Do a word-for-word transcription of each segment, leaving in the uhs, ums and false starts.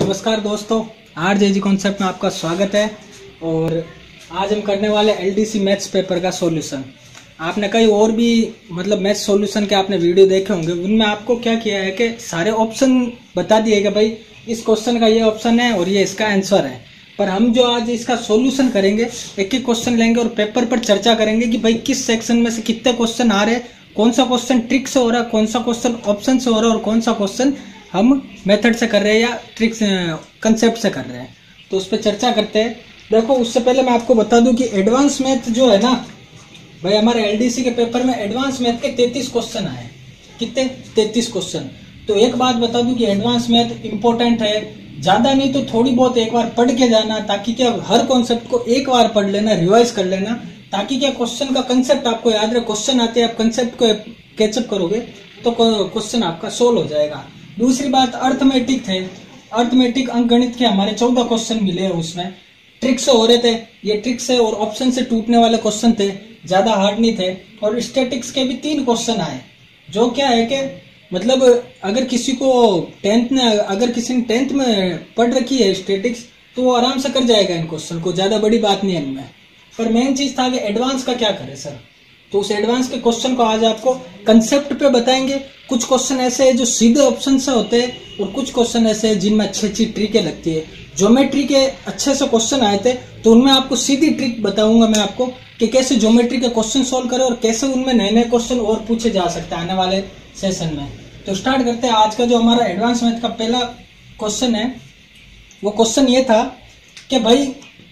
नमस्कार दोस्तों, R J जी concept में आपका स्वागत है। और आज हम करने वाले एलडीसी मैथ्स पेपर का सॉल्यूशन। आपने कई और भी मतलब मैथ्स सॉल्यूशन के आपने वीडियो देखे होंगे, उनमें आपको क्या किया है कि सारे ऑप्शन बता दिए कि भाई इस क्वेश्चन का ये ऑप्शन है और ये इसका आंसर है। पर हम जो आज इसका सॉल्यूशन करेंगे, एक एक क्वेश्चन लेंगे और पेपर पर चर्चा करेंगे कि भाई किस सेक्शन में से कितने क्वेश्चन आ रहे, कौन सा क्वेश्चन ट्रिक से हो रहा है, कौन सा क्वेश्चन ऑप्शन से हो रहा है और कौन सा क्वेश्चन हम मेथड से कर रहे हैं या ट्रिक्स कंसेप्ट से कर रहे हैं। तो उस पर चर्चा करते हैं। देखो, उससे पहले मैं आपको बता दूं कि एडवांस मैथ जो है ना भाई, हमारे एलडीसी के पेपर में एडवांस मैथ के तैंतीस क्वेश्चन आए। कितने? तैंतीस क्वेश्चन। तो एक बात बता दूं कि एडवांस मैथ इंपॉर्टेंट है, ज्यादा नहीं तो थोड़ी बहुत एक बार पढ़ के जाना, ताकि क्या हर कॉन्सेप्ट को एक बार पढ़ लेना, रिवाइज कर लेना, ताकि क्या क्वेश्चन का कंसेप्ट आपको याद रहे। क्वेश्चन आते हैं, आप कंसेप्ट को कैचअप करोगे तो क्वेश्चन आपका सोल्व हो जाएगा। दूसरी बात, अर्थमेटिक थे, अर्थमेटिक अंकगणित के हमारे चौदह क्वेश्चन मिले हैं। उसमें ट्रिक से हो रहे थे, ये ट्रिक से और ऑप्शन से टूटने वाले क्वेश्चन थे, ज्यादा हार्ड नहीं थे। और स्टैटिक्स के भी तीन क्वेश्चन आए, जो क्या है कि मतलब अगर किसी को टेंथ में अगर किसी ने टेंथ में पढ़ रखी है स्टैटिक्स, तो वो आराम से कर जाएगा इन क्वेश्चन को, ज्यादा बड़ी बात नहीं है इनमें। पर मेन चीज था कि एडवांस का क्या करे सर, तो उस एडवांस के क्वेश्चन को आज आपको कंसेप्ट पे बताएंगे। कुछ क्वेश्चन ऐसे हैं जो सीधे ऑप्शन से होते हैं और कुछ क्वेश्चन ऐसे हैं जिनमें अच्छी अच्छी ट्रिकें लगती है। ज्योमेट्री के अच्छे से क्वेश्चन आए थे, तो उनमें आपको सीधी ट्रिक बताऊंगा मैं आपको कि कैसे ज्योमेट्री के क्वेश्चन सोल्व करें और कैसे उनमें नए नए क्वेश्चन और पूछे जा सकते हैं आने वाले सेशन में। तो स्टार्ट करते हैं। आज का जो हमारा एडवांस मैथ का पहला क्वेश्चन है, वो क्वेश्चन ये था कि भाई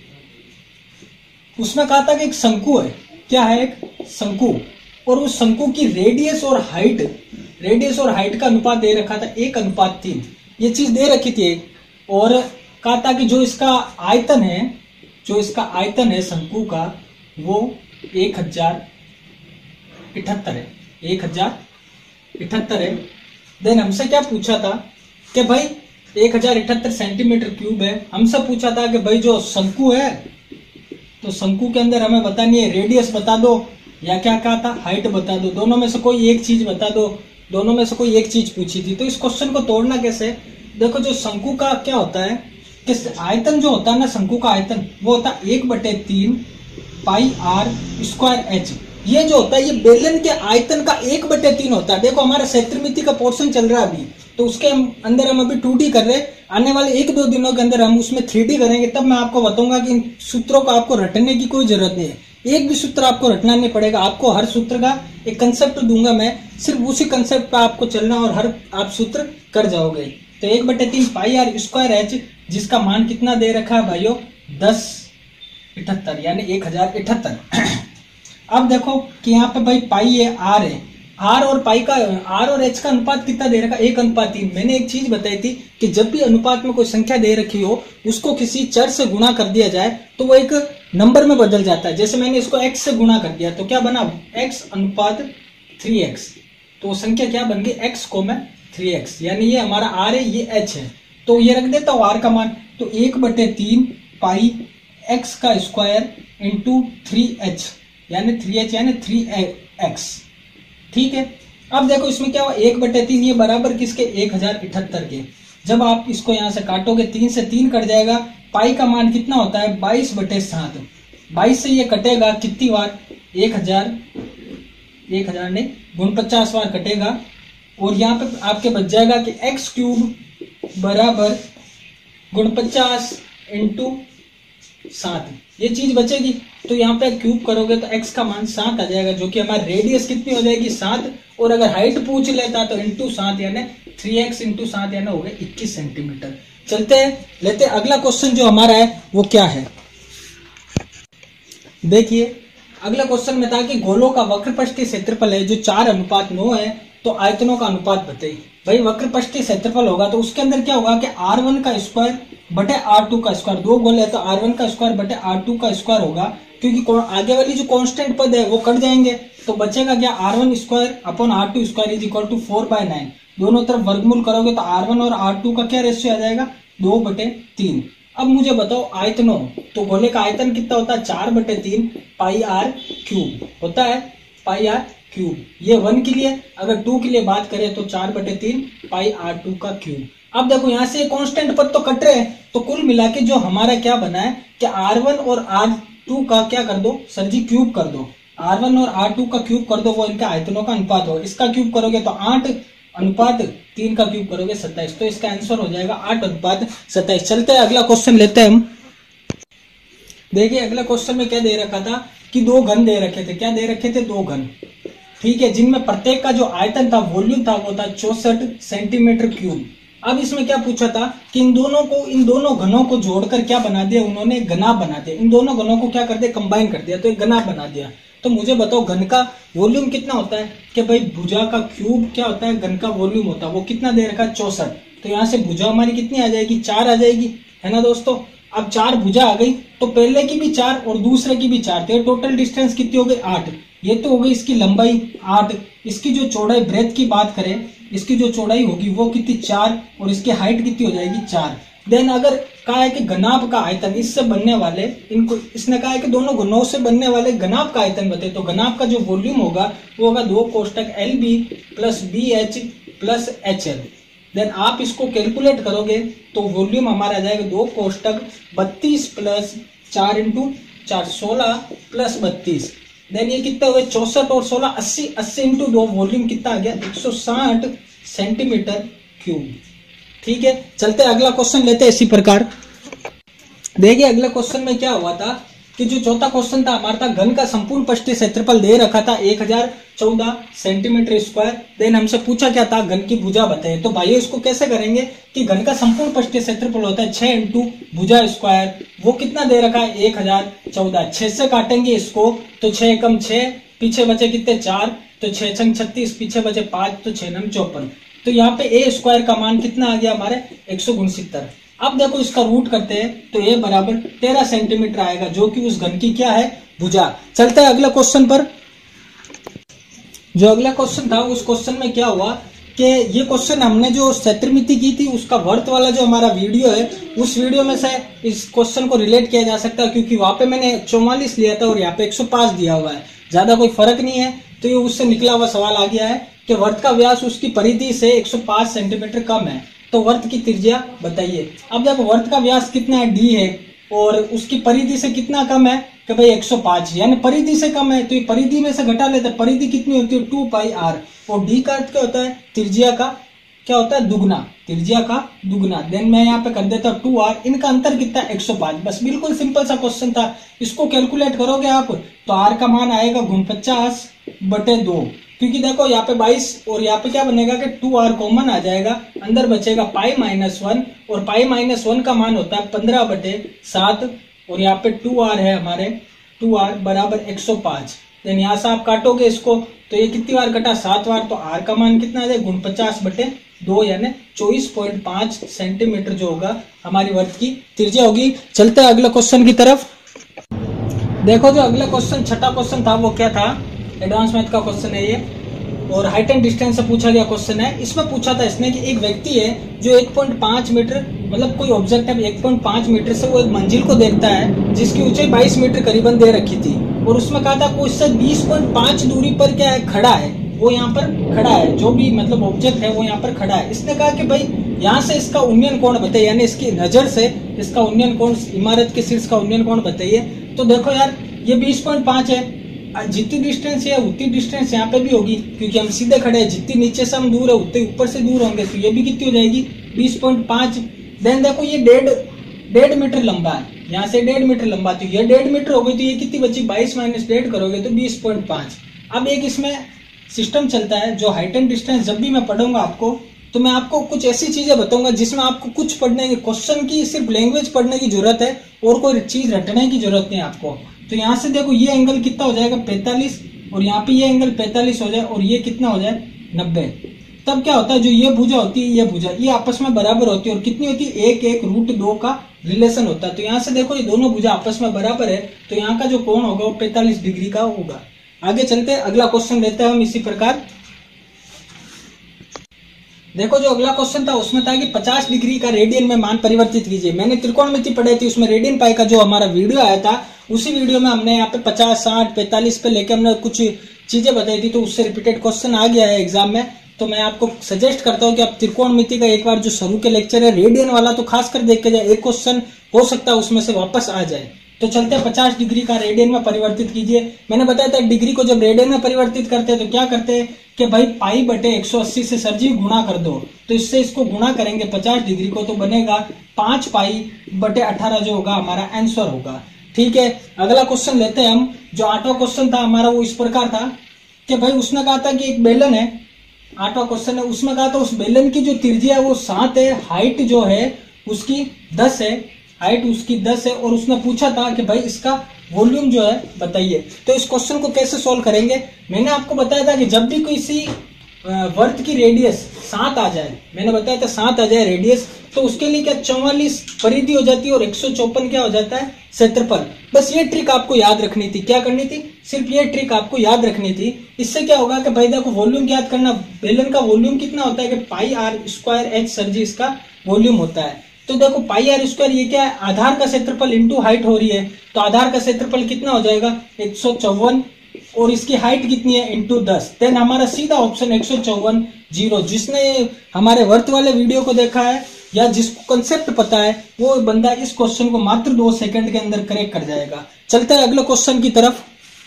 उसमें कहा था कि एक शंकु है। क्या है? एक शंकु, और उस शंकु की रेडियस और हाइट रेडियस और हाइट का अनुपात दे रखा था एक अनुपात तीन। ये चीज दे रखी थी। और कहा था कि जो इसका आयतन है जो इसका आयतन है शंकु का, वो एक हजार इठहत्तर है एक हजार इठहत्तर है। देन हमसे क्या पूछा था कि भाई एक हजार इठहत्तर सेंटीमीटर क्यूब है। हमसे पूछा था कि भाई जो शंकु है, तो शंकु के अंदर हमें बतानी है रेडियस बता दो, या क्या कहा था, हाइट बता दो। दोनों में से कोई एक चीज बता दो, दोनों में से कोई एक चीज पूछी थी। तो इस क्वेश्चन को तोड़ना कैसे? देखो, जो शंकु का क्या होता है कि आयतन जो होता है ना, शंकु का आयतन वो होता है एक बटे तीन पाई आर स्क्वायर एच। ये जो होता है ये बेलन के आयतन का एक बटे तीन होता है। देखो, हमारा क्षेत्रमिति का पोर्शन चल रहा है अभी, तो उसके अंदर हम अभी टू डी कर रहे हैं। आने वाले एक दो दिनों के अंदर हम उसमें थ्री डी करेंगे, तब मैं आपको बताऊंगा कि इन सूत्रों को आपको रटने की कोई जरूरत नहीं है। एक भी सूत्र आपको रटना नहीं पड़ेगा, आपको हर सूत्र का एक कंसेप्ट दूंगा मैं, सिर्फ उसी कंसेप्ट पर आपको चलना और हर आप सूत्र कर जाओगे। तो एक बटे तीन पाई आर स्क्वायर एच, जिसका मान कितना दे रखा है भाइयों, दस इठहत्तर यानी एक हजार इठहत्तर। अब देखो कि यहाँ पे भाई पाई है, आर है, आर और पाई का आर और एच का अनुपात कितना दे रखा, एक अनुपात तीन। मैंने एक चीज बताई थी कि जब भी अनुपात में कोई संख्या दे रखी हो, उसको किसी चर से गुणा कर दिया जाए तो वो एक नंबर में बदल जाता है। जैसे मैंने इसको x से गुणा कर दिया, तो क्या बना, x अनुपात थ्री एक्स। तो संख्या क्या बन गई, x को मैं थ्री एक्स, यानी ये हमारा r है, ये h है। तो ये रख देता हूँ r का मान, तो एक बटे तीन पाई x का स्क्वायर इंटू थ्री एच, यानी थ्री एच यानी थ्री एक्स। ठीक है। अब देखो इसमें क्या हुआ, एक बटे तीन ये बराबर किसके, एक हजार इठहत्तर के। जब आप इसको यहां से काटोगे, तीन से तीन कट जाएगा। पाई का मान कितना होता है, बाईस बटे सात। बाईस से ये कटेगा कितनी बार, एक हजार एक हजार नहीं गुण पचास बार कटेगा। और यहाँ पे आपके बच जाएगा कि एक्स क्यूब बराबर गुण पचास इंटू सात, ये चीज बचेगी। तो यहाँ पे क्यूब करोगे तो x का मान सात आ जाएगा, जो कि हमारी रेडियस कितनी हो जाएगी, सात। और अगर हाइट पूछ लेता तो इंटू सात यानी थ्री एक्स इंटू सात यानी हो गया इक्कीस सेंटीमीटर। चलते हैं, लेते हैं अगला क्वेश्चन जो हमारा है वो क्या है। देखिए, अगला क्वेश्चन में था कि गोलों का वक्रपष्टीय क्षेत्रफल है जो चार अनुपात नौ है, तो आयतनों का अनुपात बताइए। भाई वक्रपष्टीय क्षेत्रफल होगा तो उसके अंदर क्या होगा कि आर वन का स्क्वायर बटे आर टू का स्क्वायर, दो गोले है तो आर वन का स्क्वायर बटे आर टू का स्क्वायर होगा, क्योंकि आगे वाली जो कांस्टेंट पद है वो कट जाएंगे। तो बचेगा क्या, R one square upon R two square is equal to four by nine. दोनों तरफ वर्गमूल करोगे तो आर वन और आर टू का क्या रेशियो आ जाएगा, दो बटे तीन। अब मुझे बताओ आयतनों, तो गोले का आयतन कितना होता है, चार बटे तीन पाई आर क्यूब होता है, पाई आर क्यूब। ये वन के लिए, अगर टू के लिए बात करें तो चार बटे तीन पाई आर टू का क्यूब। अब देखो यहाँ से कांस्टेंट पद तो कट रहे हैं, तो कुल मिला के जो हमारा क्या बना है कि आर वन और आर टू का क्या कर दो सर जी, क्यूब कर दो। आर वन और आर टू का क्यूब कर दो, वो इनका आयतनों का अनुपात हो। इसका क्यूब करोगे तो आठ अनुपात तीन का क्यूब करोगे सत्ताईस, तो इसका आंसर हो जाएगा आठ अनुपात सत्ताईस। चलते हैं अगला क्वेश्चन लेते हैं हम। देखिए अगला क्वेश्चन में क्या दे रखा था कि दो घन दे रखे थे। क्या दे रखे थे? दो घन, ठीक है, जिनमें प्रत्येक का जो आयतन था, वॉल्यूम था, वो था चौसठ सेंटीमीटर क्यूब। अब इसमें क्या पूछा था कि इन दोनों को इन दोनों घनों को जोड़कर क्या बना दिया उन्होंने? घनाभ बना दिया। इन दोनों घनों को क्या कर दिया? कंबाइन कर दिया, तो एक घनाभ बना दिया। तो मुझे बताओ घन का वॉल्यूम कितना होता है? कि भाई भुजा का क्यूब क्या होता है? घन का वॉल्यूम होता है। वो कितना दे रखा है? चौसठ। तो यहाँ से भुजा हमारी कितनी आ जाएगी? चार आ जाएगी, है ना दोस्तों। अब चार भुजा आ गई तो पहले की भी चार और दूसरे की भी चार, तो टोटल डिस्टेंस कितनी हो गई? आठ। ये तो हो गई इसकी लंबाई आठ। इसकी जो चौड़ाई ब्रेथ की बात करें, इसकी जो चौड़ाई होगी वो कितनी? चार, और इसकी हाइट कितनी हो जाएगी? चार। देन अगर कहा है कि घनाभ का आयतन इससे बनने वाले इनको, इसने कहा है कि दोनों घनों से बनने वाले घनाभ का आयतन बताए, तो घनाभ का जो वॉल्यूम होगा वो होगा दो कोष्टक L B plus B H plus H L. Then आप इसको कैलकुलेट करोगे तो वॉल्यूम हमारा आ जाएगा दो कोष्टक बत्तीस प्लस चार इंटू चार, सोलह प्लस बत्तीस। देन ये कितना हुआ? चौसठ और सोलह अस्सी, अस्सी इंटू दो, वॉल्यूम कितना आ गया? एक सौ साठ सेंटीमीटर क्यूब। ठीक है, चलते अगला क्वेश्चन लेते हैं इसी प्रकार। देखिए अगले क्वेश्चन में क्या हुआ था कि जो चौथा क्वेश्चन था हमारा था घन का संपूर्ण पृष्ठीय क्षेत्रफल दे रखा था एक हजार चौदह सेंटीमीटर स्क्वायर। देन हमसे पूछा क्या था? घन की भुजा बताइए। तो भाइयों इसको कैसे करेंगे कि घन का संपूर्ण पृष्ठीय क्षेत्रफल होता है छह इंटू भुजा स्क्वायर, वो कितना दे रखा है? एक हजार चौदह। छह से काटेंगे इसको तो छह एकम छह, पीछे बचे कितने? चार, तो छह छंग छत्तीस, पीछे बचे पांच, तो छह नम चौपन। तो यहाँ पे ए स्क्वायर का मान कितना आ गया हमारे? एक सौ उनसत्तर। अब देखो इसका रूट करते हैं तो ए बराबर तेरह सेंटीमीटर आएगा, जो कि उस घन की क्या है? भुजा। चलते हैं अगले क्वेश्चन पर। जो अगला क्वेश्चन था उस क्वेश्चन में क्या हुआ कि ये क्वेश्चन हमने जो क्षेत्रमिति की थी उसका वर्त वाला जो हमारा वीडियो है, उस वीडियो में से इस क्वेश्चन को रिलेट किया जा सकता है, क्योंकि वहां पे मैंने चौवालीस लिया था और यहाँ पे एक सौ पांच दिया हुआ है, ज्यादा कोई फर्क नहीं है। तो ये उससे निकला हुआ सवाल आ गया है कि वर्त का व्यास उसकी परिधि से एक सौ पांच सेंटीमीटर कम है, तो वर्त की त्रिज्या बताइए। अब जब वर्त का व्यास कितना है? डी है, और उसकी परिधि से कितना कम है? कि भाई एक सौ पांच, यानी परिधि से कम है, तो ये परिधि में से घटा लेते हैं। परिधि कितनी होती है? Two pi R. और डी का अर्थ क्या होता है? त्रिज्या का क्या होता है? दुगना, त्रिज्या का दुगना। देन मैं यहाँ पे कर देता हूँ टू आर, इनका अंतर कितना है? एक सौ पांच। बस बिल्कुल सिंपल सा क्वेश्चन था। इसको कैलकुलेट करोगे आप तो आर का मान आएगा उनपचास बटे दो, क्योंकि देखो यहाँ पे बाईस और यहाँ पे क्या बनेगा कि टू आर कॉमन आ जाएगा, अंदर बचेगा पाई माइनस वन, और पाई माइनस वन का मान होता है पंद्रह बटे सात, और यहाँ पे टू आर है हमारे, टू आर बराबर एक सौ पांच। देन यहाँ से आप काटोगे इसको तो ये कितनी बार कटा? सात बार, तो आर का मान कितना आ जाएगा? उनपचास बटे दो, यानी चौबीस पॉइंट पांच सेंटीमीटर जो होगा हमारी वर्त की त्रिज्या होगी। चलते हैं अगले क्वेश्चन की तरफ। देखो जो अगला क्वेश्चन छठा क्वेश्चन था वो क्या था? एडवांस मैथ का क्वेश्चन है ये, और हाइट एंड डिस्टेंस से पूछा गया क्वेश्चन है। इसमें पूछा था इसने कि एक व्यक्ति है जो एक पॉइंट पांच मीटर, मतलब कोई ऑब्जेक्ट है एक पॉइंट पांच मीटर से वो एक मंजिल को देखता है जिसकी ऊंचाई बाईस मीटर करीबन दे रखी थी, और उसमें कहा था वो इससे बीस पॉइंट पांच दूरी पर क्या है? खड़ा है। वो यहाँ पर खड़ा है, जो भी मतलब ऑब्जेक्ट है वो यहाँ पर खड़ा है। इसने कहा कि भाई यहाँ से इसका उन्नयन कोण बताइए, यानी इसकी नजर से इसका उन्नयन कोण, इमारत के शीर्ष का उन्नयन कोण बताइए। तो देखो यार ये बीस पॉइंट पांच है, जितनी डिस्टेंस है उतनी डिस्टेंस यहाँ पे भी होगी, क्योंकि हम सीधे खड़े हैं। जितनी नीचे से हम दूर है उतने ऊपर से दूर होंगे, तो ये भी कितनी हो जाएगी? बीस पॉइंट पांच। देन देखो ये डेढ़ डेढ़ मीटर लंबा है, यहाँ से डेढ़ मीटर लंबा, तो ये डेढ़ मीटर हो गई, तो ये कितनी बची? बाईस माइनस डेढ़ करोगे तो बीस पॉइंट पांच। अब एक इसमें सिस्टम चलता है जो हाइट एंड डिस्टेंस, जब भी मैं पढ़ूंगा आपको तो मैं आपको कुछ ऐसी चीजें बताऊंगा जिसमें आपको कुछ पढ़ने की, क्वेश्चन की सिर्फ लैंग्वेज पढ़ने की जरूरत है और कोई चीज रटने की जरूरत नहीं है आपको। तो यहाँ से देखो ये एंगल कितना हो जाएगा? पैंतालीस, और यहाँ पे ये एंगल पैंतालीस हो जाए और ये कितना हो जाए? नब्बे। तब क्या होता है? जो ये भुजा होती है, ये भुजा, ये आपस में बराबर होती है, और कितनी होती है? एक एक रूट दो का रिलेशन होता है। तो यहाँ से देखो ये दोनों भुजा आपस में बराबर है, तो यहाँ का जो कोण होगा वो पैंतालीस डिग्री का होगा। आगे चलते हैं, अगला क्वेश्चन लेते हैं हम इसी प्रकार। देखो जो अगला क्वेश्चन था उसमें था कि पचास डिग्री का रेडियन में मान परिवर्तित कीजिए। मैंने त्रिकोणमिति पढ़ाई थी, उसमें रेडियन पाई का जो हमारा वीडियो आया था, उसी वीडियो में हमने यहाँ पे पचास, साठ, पैंतालीस पे लेके हमने कुछ चीजें बताई थी, तो उससे रिपीटेड क्वेश्चन आ गया है एग्जाम में। तो मैं आपको सजेस्ट करता हूँ कि आप त्रिकोणमिति का एक बार जो शुरू के लेक्चर है रेडियन वाला तो खास कर देख के जाए, एक क्वेश्चन हो सकता है उसमें से वापस आ जाए। तो चलते हैं पचास डिग्री का रेडियन में परिवर्तित कीजिए। मैंने बताया था डिग्री को जब रेडियन में परिवर्तित करते हैं तो क्या करते हैं कि भाई पाई बटे एक सौ अस्सी से सर जी गुणा कर दो, तो इससे इसको गुणा करेंगे पचास डिग्री को, तो बनेगा पांच पाई बटे अठारह जो होगा हमारा आंसर होगा। ठीक है, अगला क्वेश्चन लेते हैं हम। जो आठवां क्वेश्चन था हमारा वो इस प्रकार था कि भाई उसने कहा था कि एक बेलन है, आठवां क्वेश्चन है, उसमें कहा था उस बेलन की जो त्रिज्या है वो सात है, हाइट जो है उसकी दस है, हाइट उसकी दस है, और उसने पूछा था कि भाई इसका वॉल्यूम जो है बताइए। तो इस क्वेश्चन को कैसे सॉल्व करेंगे, मैंने आपको बताया था कि जब भी किसी वर्त की रेडियस सात आ जाए, मैंने बताया था सात आ जाए रेडियस, तो उसके लिए क्या चौवालीस परिधि हो जाती है और एक सौ चौपन क्या हो जाता है क्षेत्रफल। बस ये ट्रिक आपको याद रखनी थी। क्या करनी थी, सिर्फ ये ट्रिक आपको याद रखनी थी। इससे क्या होगा कि भाई देखो वॉल्यूम याद करना, बेलन का वॉल्यूम कितना होता है कि pi R square H sir ji इसका वॉल्यूम होता है। तो देखो पाई आर स्क्वायर ये क्या है, आधार का क्षेत्रफल इंटू हाइट हो रही है, तो आधार का क्षेत्रफल कितना हो जाएगा एक सौ चौवन, और इसकी हाइट कितनी है इंटू दस। देन हमारा सीधा ऑप्शन एक सौ चौवन जीरो। जिसने हमारे वर्त वाले वीडियो को देखा है या जिसको कंसेप्ट पता है वो बंदा इस क्वेश्चन को मात्र दो सेकंड के अंदर करेक्ट कर जाएगा। चलते हैं अगले क्वेश्चन की तरफ।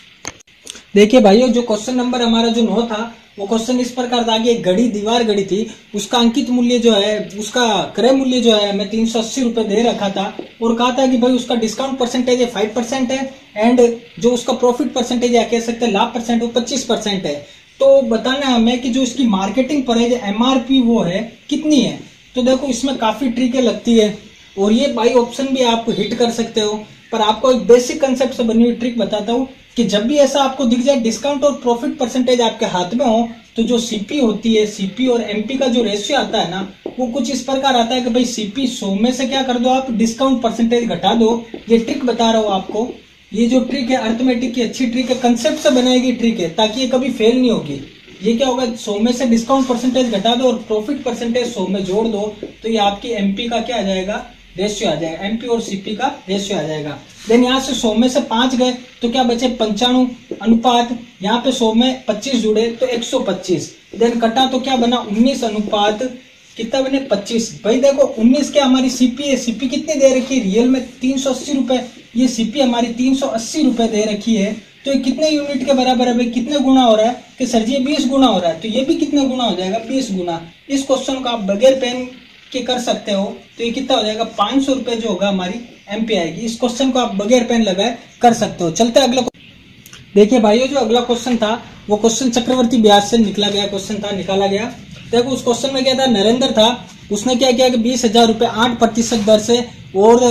देखिए भाइयों, जो क्वेश्चन नंबर हमारा जो नौ था वो क्वेश्चन इस प्रकार था कि एक घड़ी दीवार घड़ी थी, उसका अंकित मूल्य जो है, उसका क्रय मूल्य जो है हमें तीन सौ अस्सी रुपए दे रखा था, और कहा था कि भाई उसका डिस्काउंट परसेंटेज है फाइव परसेंट है, एंड जो उसका प्रॉफिट परसेंटेज या कह सकते हैं लाभ परसेंट वो पच्चीस परसेंट है। तो बताना है हमें कि जो इसकी मार्केटिंग प्राइस एमआरपी वो है कितनी है। तो देखो इसमें काफी ट्रिकें लगती है, और ये बाई ऑप्शन भी आप हिट कर सकते हो, पर आपको एक बेसिक कंसेप्ट से बनी हुई ट्रिक बताता हूँ कि जब भी ऐसा आपको दिख जाए डिस्काउंट और प्रॉफिट परसेंटेज आपके हाथ में हो, तो जो सीपी होती है, सीपी और एमपी का जो रेशियो आता है ना, वो कुछ इस प्रकार आता है कि भाई सीपी सौ में से क्या कर दो आप, डिस्काउंट परसेंटेज घटा दो। ये ट्रिक बता रहा हूँ आपको, ये जो ट्रिक है अर्थमेटिक की अच्छी ट्रिक है, कंसेप्ट से बनाई गई ट्रिक है, ताकि ये कभी फेल नहीं होगी। ये क्या होगा, सौ में से डिस्काउंट परसेंटेज घटा दो और प्रॉफिट परसेंटेज सौ में जोड़ दो, तो ये आपकी एमपी का क्या आ जाएगा, रेशियो आ जाएगा, एमपी और सीपी का रेशियो आ जाएगा। देन यहाँ से सौ में से पांच गए तो क्या बचे पंचाणु अनुपात, यहाँ पे सौ में पच्चीस जुड़े तो एक सौ पच्चीस, देन कटा तो क्या बना उन्नीस अनुपात कितना बने पच्चीस। भाई देखो उन्नीस क्या हमारी सीपी है, सीपी कितनी दे रखी है रियल में तीन सौ अस्सी रुपए, ये सीपी हमारी तीन सौ अस्सी रुपए दे रखी है, तो ये कितने यूनिट के बराबर है भाई, कितने गुना हो रहा है कि सर जी ये बीस गुना हो रहा है, तो ये भी कितने गुना हो जाएगा बीस गुना। इस क्वेश्चन को आप बगैर पेन के कर सकते हो, तो ये कितना हो जाएगा पांच सौ रुपए जो होगा हमारी एमपी आएगी। इस क्वेश्चन को आप बगैर पेन लगाए कर सकते हो। चलते हैं अगला। देखिए भाइयों, जो अगला क्वेश्चन था वो क्वेश्चन चक्रवर्ती ब्याज से निकला गया क्वेश्चन था, निकाला गया। देखो उस क्वेश्चन में क्या था, नरेंद्र था, उसने क्या किया कि बीस हजार रुपए आठ प्रतिशत दर से, और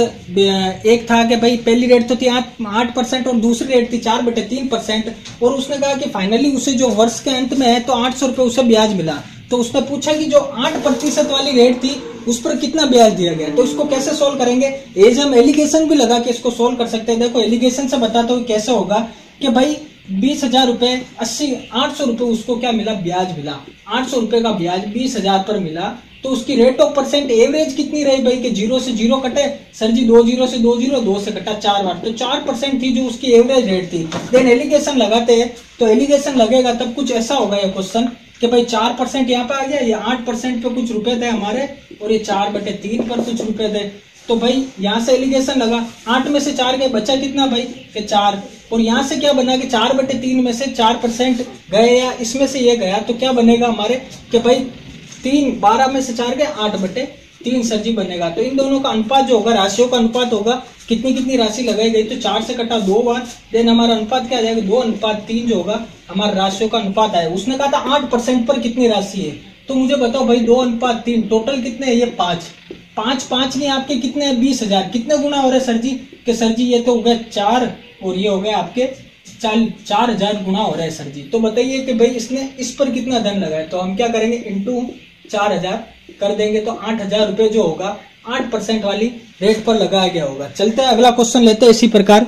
एक था कि भाई पहली रेट तो थी आठ परसेंट और दूसरी रेट थी चार बटे तीन परसेंट, और उसने कहा कि फाइनली उसे जो वर्ष के अंत में है तो आठ सौ रुपए उसे ब्याज मिला। तो उसने पूछा कि जो आठ प्रतिशत वाली रेट थी उस पर कितना ब्याज दिया गया। तो इसको कैसे सोल्व करेंगे, एज हम एलिगेशन भी लगा के इसको सोल्व कर सकते हैं। देखो एलिगेशन से बताता हूँ कैसे होगा कि भाई बीस हजार रुपए अस्सी आठ सौ रुपए उसको क्या मिला, ब्याज मिला, आठ सौ रुपए का ब्याज बीस हजार पर मिला। तो उसकी रेट ऑफ परसेंट एवरेज कितनी रही भाई, कि जीरो से जीरो कटे सर जी, दो जीरो से दो जीरो, दो से कटा चार बार, तो चार परसेंट थी जो उसकी एवरेज रेट थी। देन एलिगेशन लगाते हैं, तो एलिगेशन लगेगा तब कुछ ऐसा होगा ये क्वेश्चन कि भाई चार परसेंट यहाँ पे आ गया, ये आठ परसेंट पे कुछ रुपए थे हमारे, और ये चार बटे तीन पर कुछ रुपए थे। तो भाई यहाँ से एलिगेशन लगा, आठ में से चार गए, बचा कितना भाई कि चार, और यहाँ से क्या बना कि चार बटे तीन में से चार परसेंट गए या इसमें से ये गया, तो क्या बनेगा हमारे कि भाई तीन, बारह में से चार गए आठ बटे तीन सर जी बनेगा। तो इन दोनों का अनुपात जो होगा, राशियों का अनुपात होगा, कितनी कितनी राशि लगाई गई, तो चार से कटा दो बार, देन हमारा अनुपात क्या आ जाएगा, दो अनुपात तीन जो होगा हमारा राशियों का अनुपात आया। उसने कहा था आठ परसेंट पर कितनी राशि है, तो मुझे बताओ भाई दो अनुपात तीन, टोटल कितने है, ये पांच, पांच पांच नहीं आपके कितने हैं बीस हजार, कितने गुना हो रहे सर जी, कि सर जी ये तो हो गए चार और ये हो गए आपके चार चार हजार गुना हो रहा है सर जी। तो बताइए कि भाई इसने इस पर कितना धन लगाया, तो हम क्या करेंगे इंटू चार हजार कर देंगे, तो आठ हजार रुपए जो होगा आठ परसेंट वाली रेट पर लगाया गया होगा। चलते हैं अगला क्वेश्चन लेते हैं इसी प्रकार।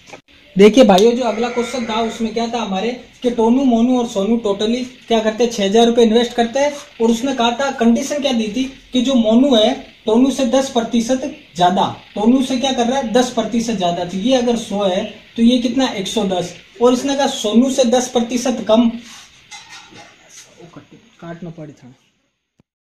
देखिए भाइयों, जो अगला क्वेश्चन था उसमें क्या था हमारे कि टोनू, मोनू और सोनू टोटली क्या करते हैं, छह हजार रुपए इन्वेस्ट करते हैं, और उसने कहा था कंडीशन क्या दी थी कि जो मोनू है टोनू से दस प्रतिशत ज्यादा, टोनू से क्या कर रहा है दस प्रतिशत ज्यादा, तो ये अगर सौ है तो ये कितना एक सौ दस, और इसने कहा सोनू से दस प्रतिशत कम काटना पड़ी था।